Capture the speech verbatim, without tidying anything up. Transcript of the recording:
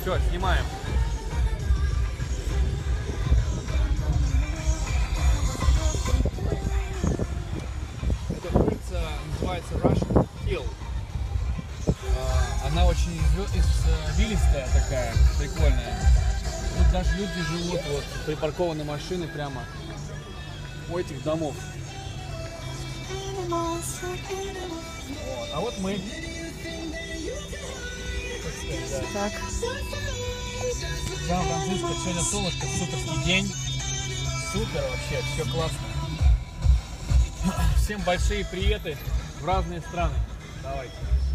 Все, снимаем. Эта улица называется Russian Hill. Она очень извилистая такая, прикольная. Тут даже люди живут, вот припаркованы машины прямо у этих домов. Вот. А вот мы. Так. Сан-Франциско, сегодня солнышко, суперский день. Супер вообще, все классно. Всем большие приветы в разные страны. Давайте.